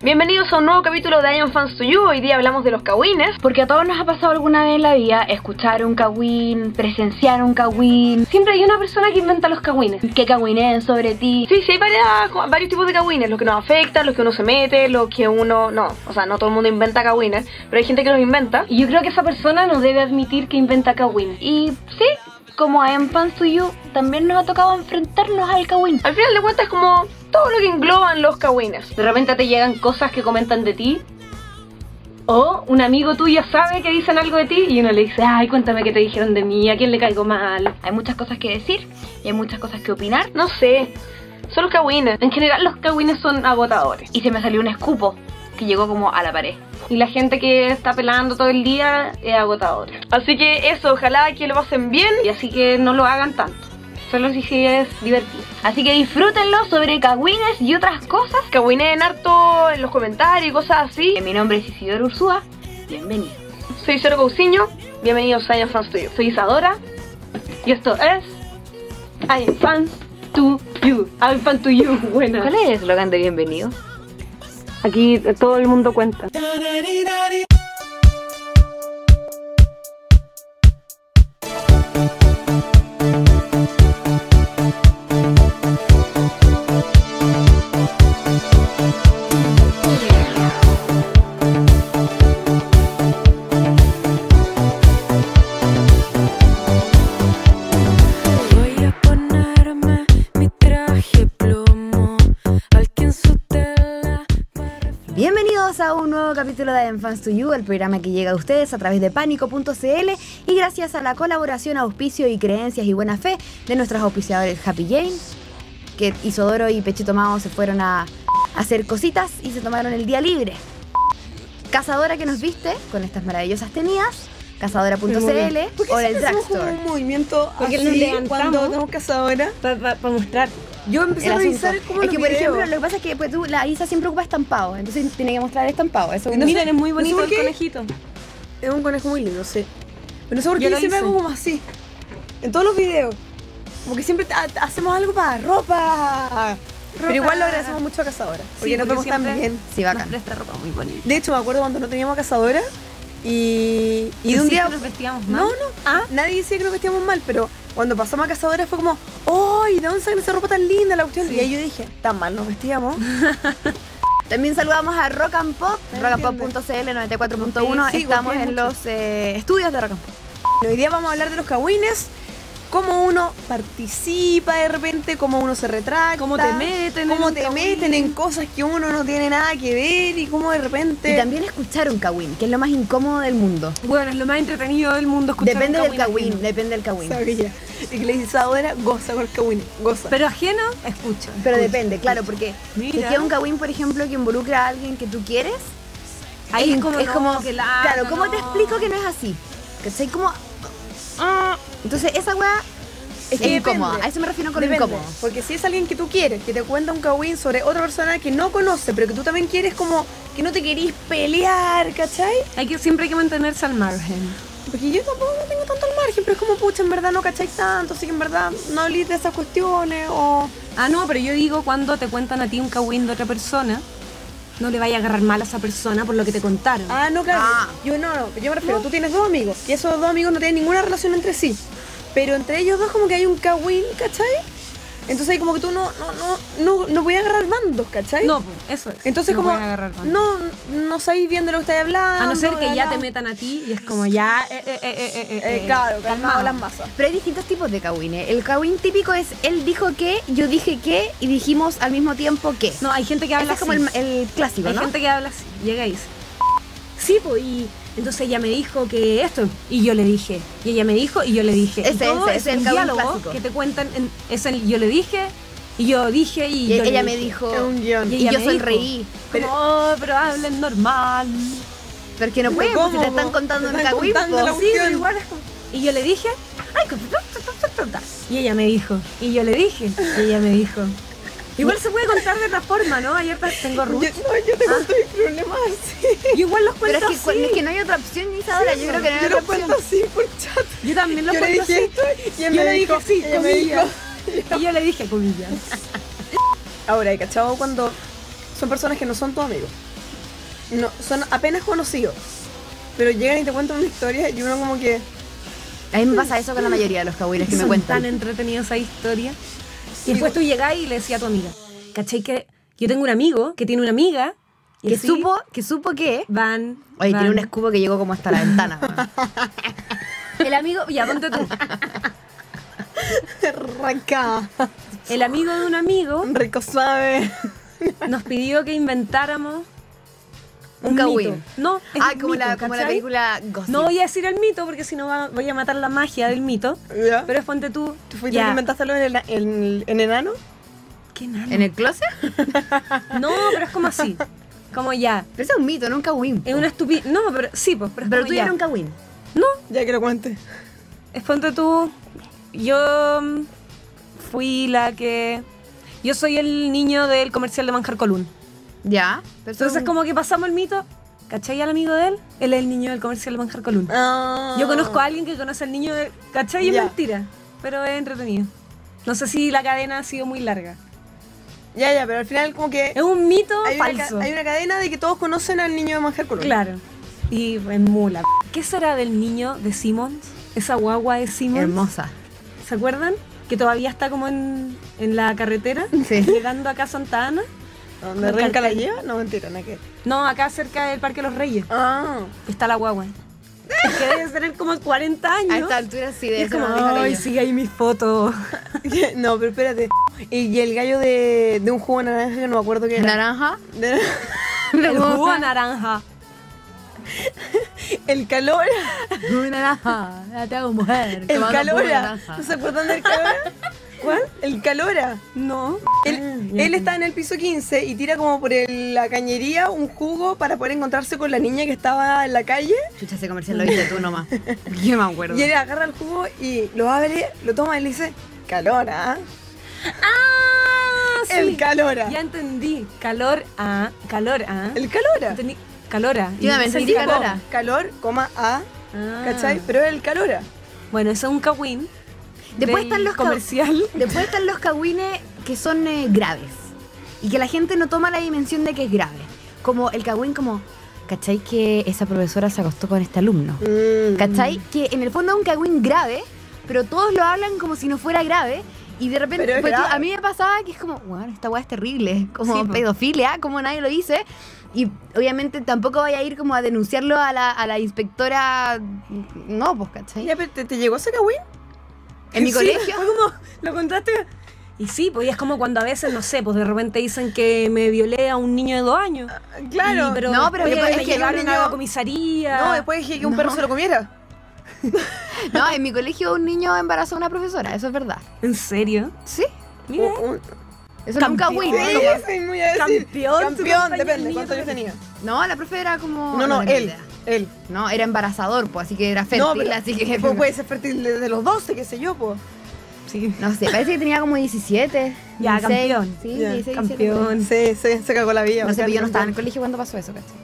Bienvenidos a un nuevo capítulo de I Am Fans to You. Hoy día hablamos de los kawines. Porque a todos nos ha pasado alguna vez en la vida escuchar un kawin, presenciar un kawin. Siempre hay una persona que inventa los kawines, que kawineen sobre ti. Sí, hay varios tipos de kawines. Los que nos afectan, los que uno se mete, los que uno no. O sea, no todo el mundo inventa kawines, pero hay gente que los inventa. Y yo creo que esa persona no debe admitir que inventa kawines. Y sí, como I Am Fans to You, también nos ha tocado enfrentarnos al kawin. Al final de cuentas es como todo lo que engloban los kawines. De repente te llegan cosas que comentan de ti, o un amigo tuyo sabe que dicen algo de ti y uno le dice, ay, cuéntame qué te dijeron de mí, a quién le caigo mal. Hay muchas cosas que decir y hay muchas cosas que opinar. No sé, son los kawines. En general los kawines son agotadores. Y se me salió un escupo que llegó como a la pared. Y la gente que está pelando todo el día es agotadora. Así que eso, ojalá que lo pasen bien. Y así que no lo hagan tanto, solo si es divertido. Así que disfrútenlo sobre kawines y otras cosas. Kawineen harto en los comentarios y cosas así. Mi nombre es Isidora Ursúa, bienvenido. Soy Cero Cousiño, bienvenidos a I Am Fans to You. Soy Isadora y esto es I Am Fans to You. I Am Fans to You, buena. ¿Cuál es el eslogan de bienvenido? Aquí todo el mundo cuenta. Bienvenidos a un nuevo capítulo de I Am Fans to You, el programa que llega a ustedes a través de Pánico.cl y gracias a la colaboración, auspicio y creencias y buena fe de nuestros auspiciadores Happy Jane, que Isodoro y Pechito Mao se fueron a hacer cositas y se tomaron el día libre. Cazadora que nos viste con estas maravillosas tenidas, Cazadora.cl o el Drugstore. Un movimiento porque así nos levantamos cuando tenemos Cazadora para mostrar. yo empecé a revisar como Es los que, por videos. ejemplo, lo que pasa es que pues, la Isa siempre ocupa estampado, entonces tiene que mostrar el estampado. Eso No sé- Miren, es muy no sé bonito por el qué. conejito. Es un conejo muy lindo, sí. Pero no sé por Yo qué lo siempre hice. hago como así. En todos los videos. Como que siempre hacemos algo para ropa. Pero igual lo agradecemos mucho a Cazadora. Porque nos vemos tan bien. Sí, Nos bacán. presta ropa muy bonita. De hecho, me acuerdo cuando no teníamos Cazadora. Y de un día. nos vestíamos mal. No. Nadie decía que nos vestíamos mal, pero cuando pasamos a Cazadora fue como, ¡ay! ¿De dónde sale esa ropa tan linda la cuestión? Sí. Y ahí yo dije, tan mal nos vestíamos. También saludamos a Rock and Pop, Entiendo. rockandpop.cl 94.1. Sí, Estamos confío en mucho. los estudios de Rock and Pop. Hoy día vamos a hablar de los kawines, cómo uno participa de repente, cómo uno se retracta, Cómo te meten cómo en te un meten en cosas que uno no tiene nada que ver y cómo de repente... Y también escuchar un kawin, que es lo más incómodo del mundo. Bueno, es lo más entretenido del mundo escuchar Depende un del kawin, ajeno. depende del kawin. Sabía. Y que le dices ahora, goza con el kawin, goza. Pero ajeno, escucha. Pero escucha, depende, claro, escucha. porque Mira. si queda un kawin, por ejemplo, que involucra a alguien que tú quieres, Ahí es es como, que claro, ¿cómo te explico que no es así? ¿Cachai? Como... Entonces esa weá es que incómoda, depende. a eso me refiero con lo Depende, incómodo. porque si es alguien que tú quieres, que te cuenta un kawin sobre otra persona que no conoce, pero que tú también quieres como que no te querís pelear, ¿cachai? Siempre hay que mantenerse al margen. Porque yo tampoco no tengo tanto al margen, pero es como, pucha, en verdad no cacháis tanto, así que en verdad no hablís de esas cuestiones o... Ah, no, pero yo digo cuando te cuentan a ti un kawin de otra persona, no le vaya a agarrar mal a esa persona por lo que te contaron. Ah, no, claro. Ah. Yo no, yo me refiero, tú tienes dos amigos, y esos dos amigos no tienen ninguna relación entre sí, pero entre ellos dos como que hay un kawin, ¿cachai? Entonces ahí como que tú no voy a agarrar bandos, ¿cachai? No, pues, eso es. Entonces no como, pueden agarrar mal. no sabéis bien de lo que estáis hablando. A no ser que bla, ya bla. te metan a ti y es como ya... Claro, calmado calmado. las masas. Pero hay distintos tipos de kawines. El kawin típico es él dijo que, yo dije que y dijimos al mismo tiempo que. No, hay gente que Ese habla es como así. el clásico, Hay ¿no? gente que habla así, llega y dice, sí, pues, y entonces ella me dijo que esto, y yo le dije, y ella me dijo, y yo le dije. Ese, y todo ese, es ese es un el kawin diálogo clásico. que te cuentan, es el yo le dije, y yo dije, y yo ella le me dije. dijo, Es un guión. y ella yo me sonreí. Como, "Oh, pero hablen normal". Pero que no pueden, pues, si te están contando un kawin, contando pues. la Sí, cuestión. pero igual es como... Y yo le dije, ay, y ella me dijo, y yo le dije, y ella me dijo. Igual se puede contar de otra forma, ¿no? Ayer tengo Yo, Ruth. yo te cuento mis problemas así. Yo igual los Pero cuento es que, así. es que no hay otra opción, Isadora. Yo creo que no hay Yo otra lo cuento opción. así por chat. Yo también los Yo le cuento dije así. esto y él Yo me le dijo, dije, sí, ella me dijo. comillas. Y yo le dije, comillas. Ahora, ¿cachado? Cuando son personas que no son tus amigos. no, son apenas conocidos. Pero llegan y te cuentan una historia y uno como que... A mí me pasa eso con la mayoría de los kawines que me Son cuentan. tan entretenidos esa historia. Y después tú llegás y le decías a tu amiga, ¿cachai? Que yo tengo un amigo que tiene una amiga y Que así supo que... van... Oye, van. tiene un escudo que llegó como hasta la ventana. weón. El amigo, ya ponte tú. Raca, El amigo de un amigo rico suave. nos pidió que inventáramos Un kawin. mito. No, es Ah, un como, mito, la ¿cachai? película Gossip. No voy a decir el mito porque si no voy a matar la magia del mito. ¿Ya? Pero es ponte tú. ¿Tú fuiste ya. que inventaste lo en enano? ¿Qué nano? ¿En el closet? No, pero es como así. Como ya. Pero ese es un mito, no un kawin. Es una estupidez. No, pero sí, pues. Pero, es Pero como tú ya. eras un kawin. No, Ya que lo cuente. es ponte tú. Yo fui la que. Yo soy el niño del comercial de Manjar Colún. Ya. Pero eso Entonces, es un- como que pasamos el mito. ¿Cachai al amigo de él? Él es el niño del comercial de Manjar Colún. Ah. Yo conozco a alguien que conoce al niño de... ¿Cachai? Es Ya. mentira, pero es entretenido. No sé si la cadena ha sido muy larga. Ya, pero al final como que... Es un mito Hay falso. hay una cadena de que todos conocen al niño de Manjar Colón. Claro. Y es mula. ¿Qué será del niño de Simmons? Esa guagua de Simmons. Hermosa. ¿Se acuerdan? Que todavía está como en la carretera, Sí. llegando acá a Santa Ana. ¿Dónde Con Renca la cartel. lleva? No, mentira, nada que... No, acá cerca del Parque Los Reyes. Ah. Está la guagua. Es que debe tener como 40 años. A esta altura sí Y debe es ser como, más vieja que ay, yo. sigue ahí mis fotos. No, pero espérate. Y el gallo de un jugo de naranja que no me acuerdo qué era. Naranja. De- El jugo naranja. el calor. Jugo de naranja. Ya te hago mujer. El tomando jugo de calora. naranja. ¿No se acuerdan del calora? ¿Cuál? El calora. No. Él está en el piso 15 y tira como por la cañería un jugo para poder encontrarse con la niña que estaba en la calle. Chucha, ese comercial lo viste tú nomás. Yo me acuerdo. Y él agarra el jugo y lo abre, lo toma y le dice, calora. Ah, sí. El calora. Ya entendí. Calor a. El calora. Entendí. Calora. Yo también Se entendí equivocó. calora. Calor, coma a, Ah. ¿cachai? Pero es el calora. Bueno, eso es un kawin. Después del están los comercial. Después están los kawines que son graves. Y que la gente no toma la dimensión de que es grave. Como el kawin como, ¿cachai? Que esa profesora se acostó con este alumno. ¿Cachai? Que en el fondo es un kawin grave, pero todos lo hablan como si no fuera grave. Y de repente, Pero es pues, grave. a mí me pasaba que es como, bueno, esta weá es terrible. Como Sí, po. pedofilia, como nadie lo dice. Y obviamente tampoco vaya a ir como a denunciarlo a la inspectora. No, pues, ¿cachai? Ya, pero ¿te llegó ese kawin? En mi Sí, colegio. Fue como, lo contaste. Y sí, pues y es como cuando a veces, no sé, pues de repente dicen que me violé a un niño de 2 años. Claro. Y, pero No, pero después es me que llevaron un a la niño- comisaría. No, después dije que un No. perro se lo comiera. No, en mi colegio un niño embarazó a una profesora, eso es verdad. ¿En serio? Sí, Mira. eso no es un Campeón. kawin. Sí, sí, me iba a decir. Campeón, tu Campeón, compañero, depende, niño ¿cuántos años también. tenía? No, la profe era como... No, tengo él. idea. Él. No, era embarazador, pues, así que era fértil, No, pero así que... puede ser fértil desde los 12, qué sé yo, pues. Sí. No sé, parece que tenía como 17. Ya, 16, campeón. Sí, Ya, 16, campeón. Se cagó la vida. No sé, pero yo no estaba en el Ya. colegio cuando pasó eso, ¿cachai?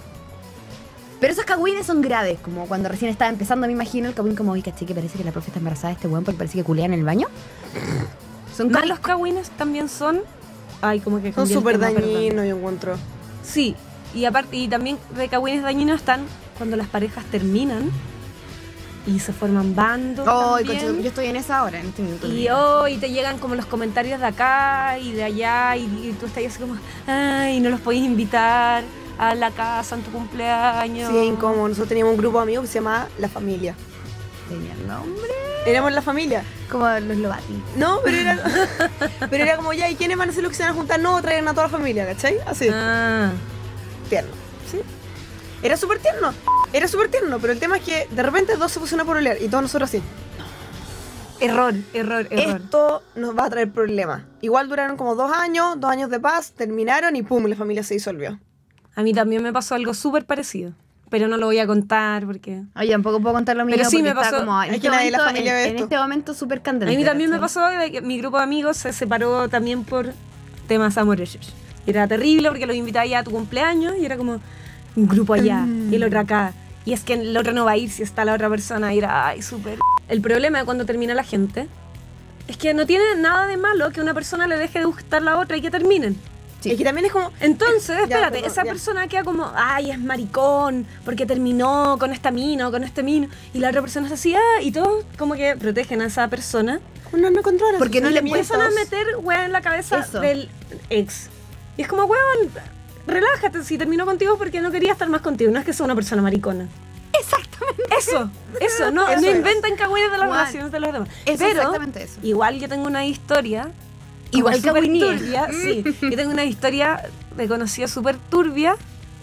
Pero esos kawines son graves, como cuando recién estaba empezando, me imagino, el kawin como, oye, ¿cachai? Que parece que la profe está embarazada de este weón porque parece que culea en el baño. Son Más kawin- los kawines también son... Ay, como que Son cambié el súper tema, perdón. dañinos, yo encuentro. Sí, y aparte, y también de kawines dañinos están cuando las parejas terminan y se forman bandos. Ay, también. concha, yo estoy en esa hora, en este minuto. Y te llegan como los comentarios de acá y de allá y tú estás así como, ay, no los podéis invitar a la casa en tu cumpleaños. Sí, es incómodo. Nosotros teníamos un grupo de amigos que se llamaba La Familia. Tenía el nombre. Éramos la familia. Como los Lovati. No, pero era como ya, ¿y quiénes van a ser los que se van a juntar? No, traigan a toda la familia, ¿cachai? Así, Ah, tierno. ¿Sí? Era súper tierno, pero el tema es que de repente dos se pusieron a pololear y todos nosotros así. error. Esto nos va a traer problemas. Igual duraron como 2 años de paz, terminaron y pum, la familia se disolvió. A mí también me pasó algo súper parecido, pero no lo voy a contar porque... Oye, tampoco puedo contar lo mío. Pero sí, porque me está pasó. como en Es este que nadie de la momento, familia ve en esto. este momento súper A candente. mí también me ¿cachai? pasó de que mi grupo de amigos se separó también por temas amorosos. Y era terrible porque los invitaba ya a tu cumpleaños y era como un grupo allá y el otro acá. Y es que el otro no va a ir si está la otra persona. Y era, ay, súper. El problema de cuando termina la gente es que no tiene nada de malo que una persona le deje de gustar a la otra y que terminen. Sí. Es que también es como... Entonces, espérate, perdón, esa ya. persona queda como, ay, es maricón, porque terminó con esta mina o con este mino, y la otra persona es así, y todos como que protegen a esa persona, Uno no controla. Porque sus no le empiezan a sentimientos. meter weá en la cabeza Eso. del ex. Y es como, weón, relájate, si terminó contigo porque no quería estar más contigo, no es que sea una persona maricona. Exactamente. Eso, no Eso es. inventan cagüines de las Juan, relaciones de los demás. Es Pero, exactamente eso. igual yo tengo una historia Igual como súper cagüinía. turbia, sí. Yo tengo una historia de conocida súper turbia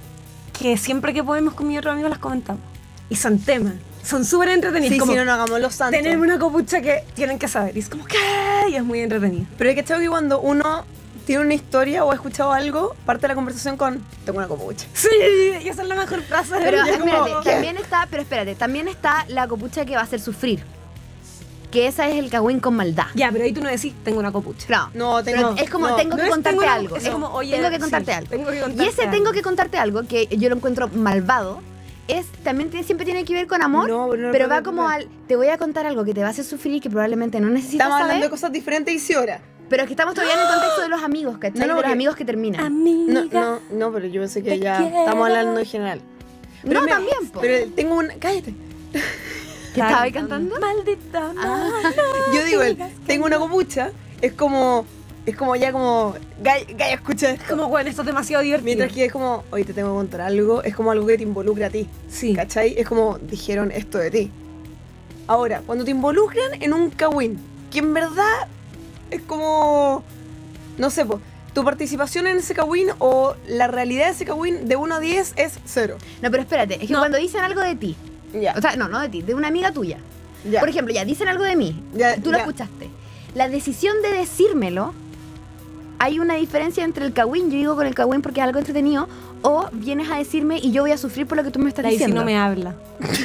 que siempre que podemos con mi otro amigo las comentamos. Y son temas, son súper entretenidos. Sí, como, si no, no hagamos los santos. tenemos una copucha que tienen que saber. Y es como, ¿qué? Y es muy entretenido. Pero es que creo que cuando uno tiene una historia o ha escuchado algo, parte de la conversación con tengo una copucha. Sí, y esa es la mejor frase. Pero Y es como, espérate, ¿qué? también está la copucha que va a hacer sufrir. Que esa es el cagüín con maldad. Ya, pero ahí tú no decís, tengo una copucha. Claro. No, Pero tengo... es como no, tengo no que es contarte tengo una- algo. es como, oye, tengo que contarte sí, algo. tengo que Y contarte ese algo. tengo que contarte algo, que yo lo encuentro malvado, siempre tiene que ver con amor, No, pero va no, como no. al, te voy a contar algo que te va a hacer sufrir y que probablemente no necesitas Estamos hablando de saber, cosas diferentes y sí ahora. pero es que estamos todavía en el contexto de los amigos, ¿cachai? No, de los porque- amigos que terminan. Amiga. No, pero yo pensé que Te ya quiero. estamos hablando en general. Pero No, mira, también, po. Pero tengo una... Cállate. ¿Qué estaba ahí cantando? Maldita mano. Yo digo, tengo una copucha, es como ya como... Gaya, escucha. Como, bueno, esto es demasiado divertido. Mientras que es como, oye, te tengo que contar algo, es como algo que te involucra a ti. Sí. ¿Cachai? Es como, dijeron esto de ti. Ahora, cuando te involucran en un kawin, que en verdad es como, no sé, po, tu participación en ese kawin o la realidad de ese kawin de 1 a 10 es 0. No, pero espérate, es que No. cuando dicen algo de ti, Ya, o sea, no de ti, de una amiga tuya. ya. Por ejemplo, ya dicen algo de mí, Ya, tú lo ya. escuchaste. La decisión de decírmelo, hay una diferencia entre el kawin, yo digo con el kawin porque es algo entretenido, o vienes a decirme y yo voy a sufrir por lo que tú me estás La Isi diciendo. no me habla.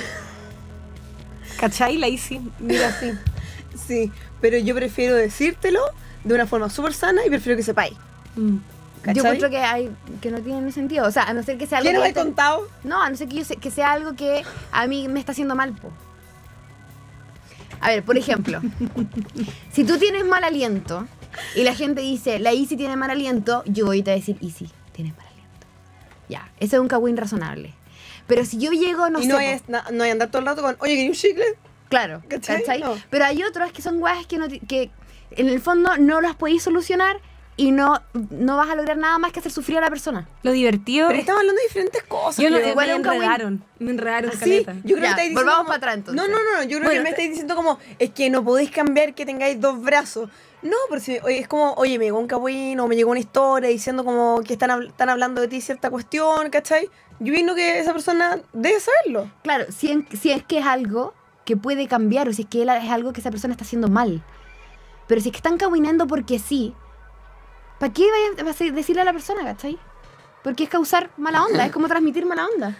¿Cachai? La Isi, mira así. Sí, pero yo prefiero decírtelo de una forma súper sana y prefiero que sepáis. Mm. ¿Cachai? Yo encuentro que no tiene sentido. O sea, a no ser que sea algo ¿Quién nos que he contado? No, a no ser que, que sea algo que a mí me está haciendo mal, po. A ver, por ejemplo, si tú tienes mal aliento y la gente dice, la Isi tiene mal aliento, yo voy a te decir, Isi, tienes mal aliento. Ya, ese es un kawin razonable. Pero si yo llego, no y sé, no po, es no hay andar todo el rato con, oye, ¿quería un chicle? claro, ¿Cachai? ¿cachai? No. Pero hay otros que son guajes que, que en el fondo no las podéis solucionar y no vas a lograr nada más que hacer sufrir a la persona. Lo divertido. Pero estamos hablando de diferentes cosas. Yo no, creo. igual me es un kawin. enredaron. Me enredaron, Sí, caleta. yo creo Ya, que estáis diciendo volvamos como- para atrás, entonces. No, yo creo Bueno, que me estáis diciendo como, es que no podéis cambiar que tengáis 2 brazos. No, pero si, oye, es como, oye, me llegó un kawin o me llegó una historia diciendo como que están hablando de ti cierta cuestión, ¿cachai? Yo vino que esa persona debe saberlo. Claro, si es que es algo que puede cambiar o si es que es algo que esa persona está haciendo mal. Pero si es que están caminando porque sí, ¿para qué vas a decirle a la persona, cachai? Porque es causar mala onda, es como transmitir mala onda.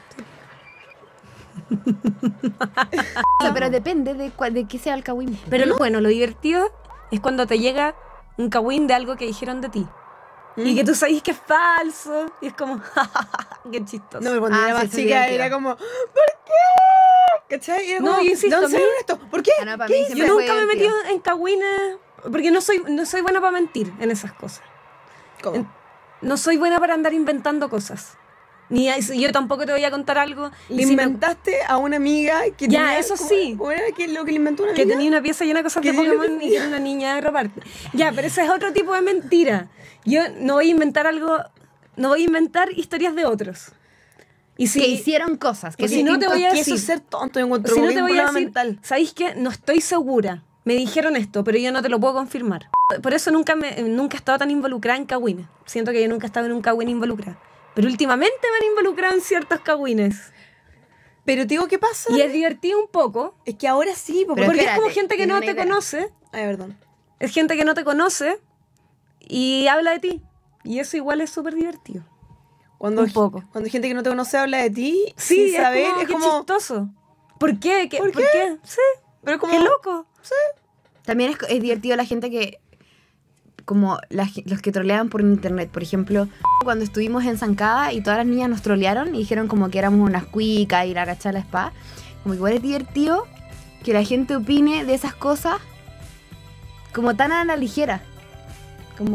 O sea, pero depende de qué sea el kawin. Pero bueno, lo divertido es cuando te llega un kawin de algo que dijeron de ti. Y que tú sabes que es falso. Y es como, qué chistoso. No, pero cuando Ah, era sí, más eso es chica divertido. era como, ¿por qué? ¿Cachai? Y era No, como, yo insisto, ¿de dónde a mí- salió esto? ¿Por qué? Ah, no, para ¿Qué? mí Yo siempre nunca fue me he metido divertido. en kawines porque no soy buena para mentir en esas cosas. ¿Cómo? No soy buena para andar inventando cosas. Ni yo tampoco te voy a contar algo. Le si me- inventaste a una amiga que Ya, tenía, eso ¿cómo- sí. ¿Cómo era que lo que le inventó una que amiga? tenía una pieza llena de cosas Que de tenía una Pokémon y que era una niña de robarte. Ya, pero ese es otro tipo de mentira. Yo no voy a inventar algo, no voy a inventar historias de otros. Y si, Que hicieron cosas. Que Pues si no te voy a Que eso decir, es ser tonto, yo encuentro si no que te es un voy a problema decir, mental. ¿sabéis qué? No estoy segura. Me dijeron esto, pero yo no te lo puedo confirmar. Por eso nunca he estado tan involucrada en kawines. Siento que yo nunca he estado en un kawin involucrada. Pero últimamente me han involucrado en ciertos kawines. Pero te digo, ¿qué pasa? Y es divertido un poco, Es que ahora sí, Pero porque espérate, es como gente que tiene no una te idea. conoce. Ay, perdón. Es gente que no te conoce y habla de ti. Y eso igual es súper divertido. Cuando, Un poco. cuando hay gente que no te conoce habla de ti, Sí, sin saber, es es como, como... qué chistoso. ¿Por qué? ¿Por ¿Por qué? qué? Sí, Pero es como... qué loco. También es divertido la gente que, como los que trolean por internet. Por ejemplo, cuando estuvimos en Zancada y todas las niñas nos trolearon y dijeron como que éramos unas cuicas y la cachada la spa. Como igual es divertido que la gente opine de esas cosas como tan a la ligera. Como,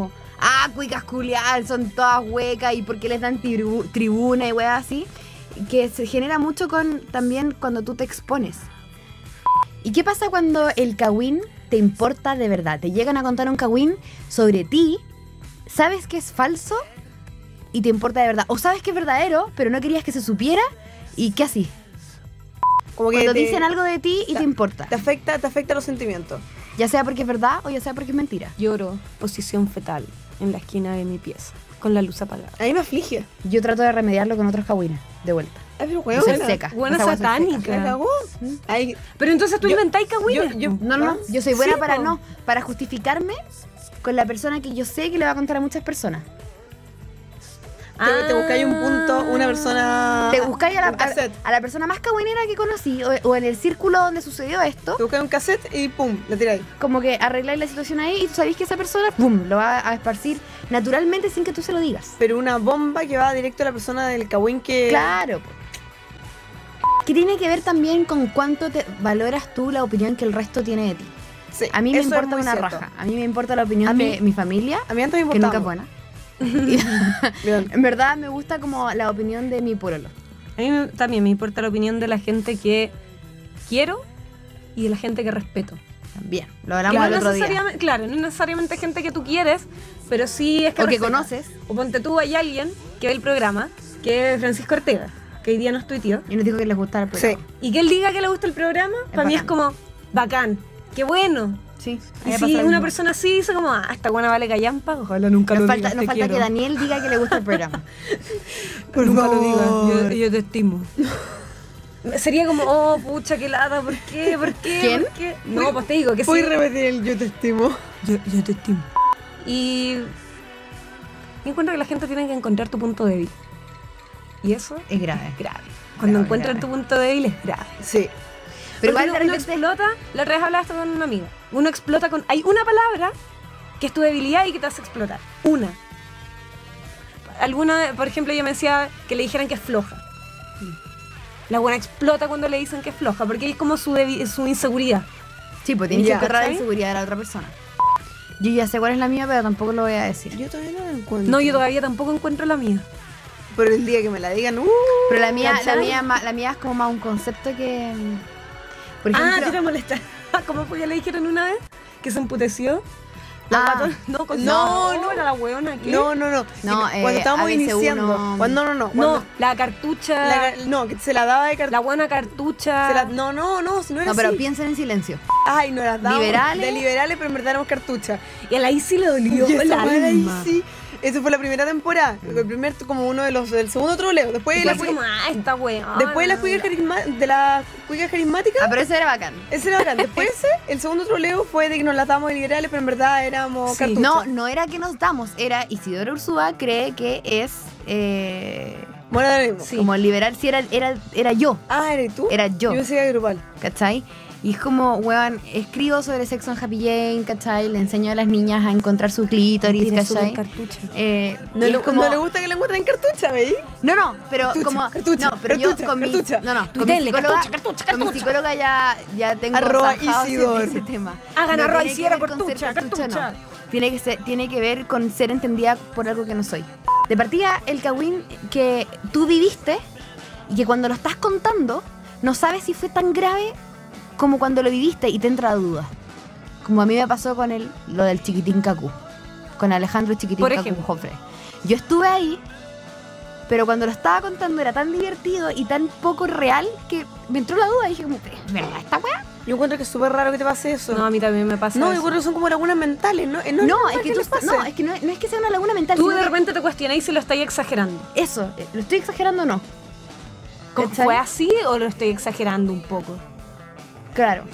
cuicas culiadas, son todas huecas y porque les dan tribuna y weas así, que se genera mucho también cuando tú te expones. ¿Y qué pasa cuando el cagüín te importa de verdad? Te llegan a contar un cagüín sobre ti, sabes que es falso y te importa de verdad. O sabes que es verdadero, pero no querías que se supiera y ¿qué así? Como que Cuando dicen algo de ti y te- te importa. te afecta los sentimientos. Ya sea porque es verdad o ya sea porque es mentira. Lloro, posición fetal, en la esquina de mi pieza, con la luz apagada. A mí me aflige. Yo trato de remediarlo con otros cagüines, de vuelta. Ay, pero Yo soy weón, seca. Buena Esa wea soy satánica. seca. ¿la cagó? Ay, Pero entonces tú Yo- inventáis cagüines. yo- No, no, yo soy buena Sí, para po. para justificarme con la persona que yo sé que le va a contar a muchas personas. te buscáis un punto, una persona. Te buscáis un cassette. a la persona más cagüinera que conocí o en el círculo donde sucedió esto, Te buscáis un cassette y pum, le tiráis. como que arregláis la situación ahí y tú sabéis que esa persona, pum, lo va a esparcir naturalmente sin que tú se lo digas. Pero una bomba que va directo a la persona del cagüín que. Claro. Po. Que tiene que ver también con cuánto te valoras tú la opinión que el resto tiene de ti. Sí, A mí me eso es importa muy una cierto. raja. A mí me importa la opinión A mí- de mi familia, A mí antes me que importaba. nunca es buena. Bien. En verdad me gusta como la opinión de mi pololo. A mí también me importa la opinión de la gente que quiero y de la gente que respeto. También. Lo Que hablamos no el otro día. necesariamente, claro, no necesariamente gente que tú quieres, pero sí es que O que respetas. conoces. O ponte tú, hay alguien que ve el programa, que es Francisco Ortega, que hoy día no es tuiteo, Y nos dijo que les gustara el programa. y que él diga que le gusta el programa, para mí es bacán. como, bacán, qué bueno. Sí. Y ahí si pasa lo una mismo. persona así dice como, esta buena vale callampa, ojalá nunca Nos lo falta, digas, nos te falta que quiero. Daniel diga que le gusta el programa. Nunca lo favor. digas, yo te estimo. Sería como, oh, pucha, qué lata, ¿por qué? ¿Por qué? ¿Quién? ¿Por qué? No, pues te digo que sí. Voy a repetir el yo te estimo. Yo te estimo. Y encuentro que la gente tiene que encontrar tu punto débil. Y eso Es grave. es grave. Cuando Grave, encuentran grave. tu punto débil es grave. Sí. Pero Porque igual de uno repente... explota, la otra vez hablaba esto con una amiga. Uno explota con... Hay una palabra que es tu debilidad y que te hace explotar. Una. Alguna, por ejemplo, ella me decía que le dijeran que es floja. La buena explota cuando le dicen que es floja, porque es como su inseguridad. Sí, pues tienes Ya. que enterrar la ¿Cachai? inseguridad de la otra persona. Yo ya sé cuál es la mía, pero tampoco lo voy a decir. Yo todavía no la encuentro. No, yo todavía tampoco encuentro la mía. Pero el día que me la digan, Pero la mía ¿Cachai? la mía es como más un concepto que... Por ejemplo... Ah, te molesta. ¿Cómo fue que le dijeron una vez? Que se emputeció. Ah. guatona- no, con No, no, era la hueona. ¿qué? No. No, Cuando estábamos ABC1. iniciando. Cuando, no. No, Cuando, la cartucha. no, que se la daba de cartucha. La buena cartucha. No, si no era No, pero así. piensen en silencio. Ay, no las dábamos Liberales. de liberales, pero en verdad éramos cartucha. Y a la Isi le dolió Y esa el weá de ahí alma. sí. Eso fue la primera temporada. El primer, como uno de los, del segundo troleo. Después Y de la así como, esta weona. después de la cuica carismática. Ah, pero eso era bacán. Ese era bacán. Después el segundo troleo fue de que nos las damos de liberales, pero en verdad éramos Sí. cartuchas. No era que nos damos, era Isidoro Ursúa cree que es Bueno, da lo mismo. Sí. como liberal, si era yo, Ah, ¿eres tú? Era yo. Yo pensé que era grupal. ¿cachai? Y es como, weón, escribo sobre sexo en Happy Jane, ¿cachai? Le enseño a las niñas a encontrar su clítoris, Tiene súper ¿cachai? cartucha. No, Y le, es como, no le gusta que la encuentren cartucha, ¿veis? No, pero Cartucha, como cartucha, no, pero yo cartucha, con mi cartucha. con mi Tuitele, psicóloga, cartucha, con mi psicóloga ya tengo Arroba zanjado Isidor. ese tema. Hagan No arroz tiene y que cierra ver con ser cartucha, cartucha. no. Tiene que ver con ser entendida por algo que no soy. De partida, el cagüín que tú viviste y que cuando lo estás contando no sabes si fue tan grave como cuando lo viviste y te entra la duda. Como a mí me pasó con lo del Chiquitín Cacú, con Alejandro Chiquitín Por Cacú ejemplo. Jofre. Yo estuve ahí, pero cuando lo estaba contando era tan divertido y tan poco real que me entró la duda y dije como, ¿es verdad esta weá? Yo encuentro que es súper raro que te pase eso. No, a mí también me pasa No, yo eso. encuentro que son como lagunas mentales, ¿no? No, No, es es que tú les pase. no, es que no es que sea una laguna mental. Tú sino de que repente te cuestionáis si lo estáis exagerando. eso, ¿lo estoy exagerando o no? ¿Cachai? ¿Fue así o lo estoy exagerando un poco? Claro.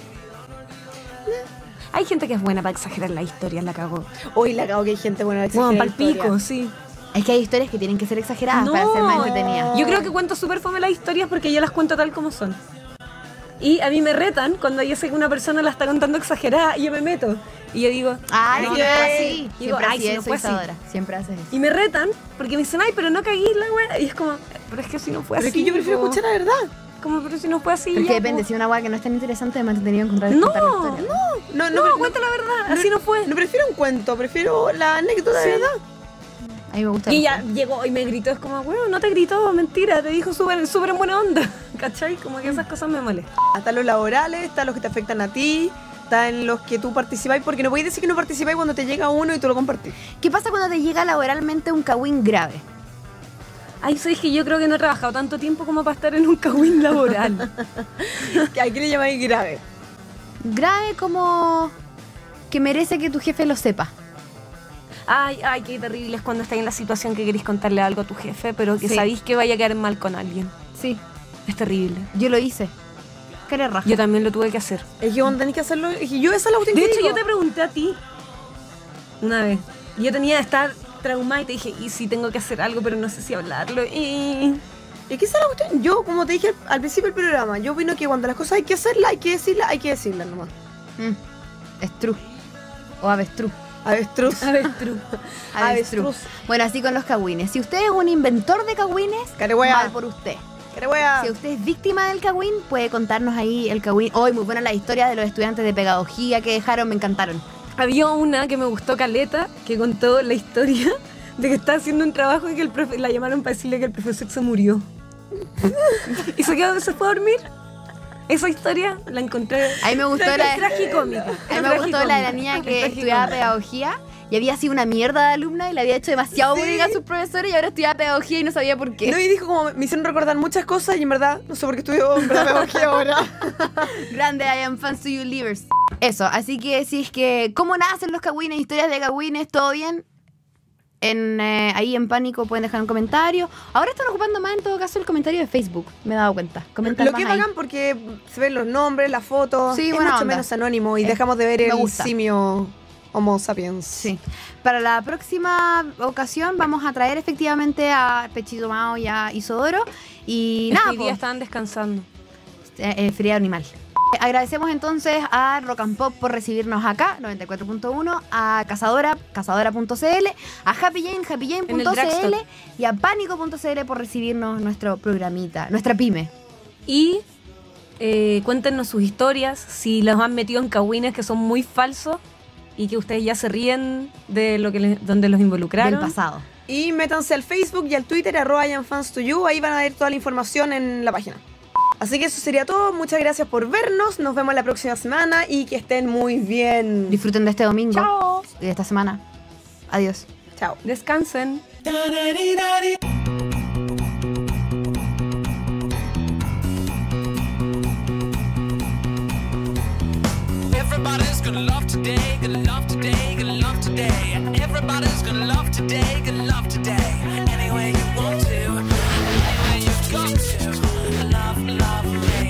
Hay gente que es buena para exagerar la historia, la cagó. Hoy la cago que hay gente buena de Bueno, exagerar palpico, historias. sí. Es que hay historias que tienen que ser exageradas para ser más entretenidas. Yo creo que cuento súper fome las historias porque yo las cuento tal como son. Y a mí me retan cuando yo sé que una persona la está contando exagerada y yo me meto. Y yo digo, Ay, no, siempre no fue así. Digo, Siempre ay, así si no es, fue soy así. Isadora. Siempre haces eso. Y me retan porque me dicen, ay, pero no caguís la wea. Y es como, pero es que si no fue Pero así. es que yo prefiero po. escuchar la verdad. Como, pero si no fue así. Porque ya, depende, po. si una weá que no es tan interesante, además te tenía que encontrar No, contar la historia. No, cuenta la verdad, así no fue. No prefiero un cuento, prefiero la anécdota de verdad. A mí me gusta. Y el- ella llegó y me gritó, es como, bueno, no te gritó, mentira, te dijo súper en buena onda, ¿cachai? Como que esas cosas me molestan. Hasta los laborales, está los que te afectan a ti, está en los que tú participáis, porque no podéis decir que no participáis cuando te llega uno y tú lo compartís. ¿Qué pasa cuando te llega laboralmente un cagüín grave? Ay, sabes que yo creo que no he trabajado tanto tiempo como para estar en un cagüín laboral. ¿A qué le llamáis grave? Grave como que merece que tu jefe lo sepa. Ay, qué terrible es cuando estáis en la situación que queréis contarle algo a tu jefe, pero que Sí. sabéis que vaya a quedar mal con alguien. Sí, Es terrible. yo lo hice. ¿Qué eres raja? Yo también lo tuve que hacer. Es que cuando tenés que hacerlo, es que yo esa es la última De que hecho, digo. yo te pregunté a ti una vez. Yo tenía que estar traumada y te dije, y si tengo que hacer algo, pero no sé si hablarlo. Y... Es que esa es la cuestión. Yo, como te dije al principio del programa, yo opino que cuando las cosas hay que hacerlas, hay que decirlas nomás. Estrú. O avestruz. Avestruz. Avestruz. Avestruz. Bueno, así con los cagüines. Si usted es un inventor de cagüines, Carewea. mal por usted. Carewea. Si usted es víctima del cagüín, puede contarnos ahí el cagüín. Hoy muy buena la historia de los estudiantes de pedagogía que dejaron, me encantaron. Había una que me gustó caleta, que contó la historia de que estaba haciendo un trabajo y que la llamaron para decirle que el profesor se murió. Y se fue a dormir. Esa historia la encontré. A mí me gustó la tragicómica. A mí me gustó la de la niña que estudiaba pedagogía y había sido una mierda de alumna y le había hecho demasiado Sí. bullying a sus profesores y ahora estudiaba pedagogía y no sabía por qué. No, y dijo como, me hicieron recordar muchas cosas y en verdad, no sé por qué estudio pedagogía ahora. Grande, I am fans to you leavers. Eso, así que si es que cómo nacen los cagüines, historias de cagüines, todo bien. Ahí en Pánico pueden dejar un comentario. Ahora están ocupando más en todo caso el comentario de Facebook, me he dado cuenta. Comentan Lo más que ahí. hagan porque se ven los nombres, las fotos, Sí, es buena mucho onda. menos anónimo y Eh, dejamos de ver me el gusta. simio Homo sapiens. Sí. Para la próxima ocasión vamos a traer efectivamente a Pechito Mao y a Isodoro. Y nada, Hoy día po, estaban descansando. fría animal. Agradecemos entonces a Rock and Pop por recibirnos acá, 94.1, a cazadora.cl, a happyjane.cl Drugstore. y a pánico.cl por recibirnos nuestro programita, nuestra pyme. Y cuéntenos sus historias, si los han metido en cagüines que son muy falsos y que ustedes ya se ríen de lo que donde los involucraron. Del pasado. Y métanse al Facebook y al Twitter, @IamFansToYou, ahí van a ver toda la información en la página. Así que eso sería todo, muchas gracias por vernos, nos vemos la próxima semana y que estén muy bien. Disfruten de este domingo Chao. y de esta semana. Adiós. Chao. Descansen. Everybody's gonna love today, gonna love today, gonna love today. Everybody's gonna love today, gonna love today. Any way you want to, any way you've got to. Love, love, rain.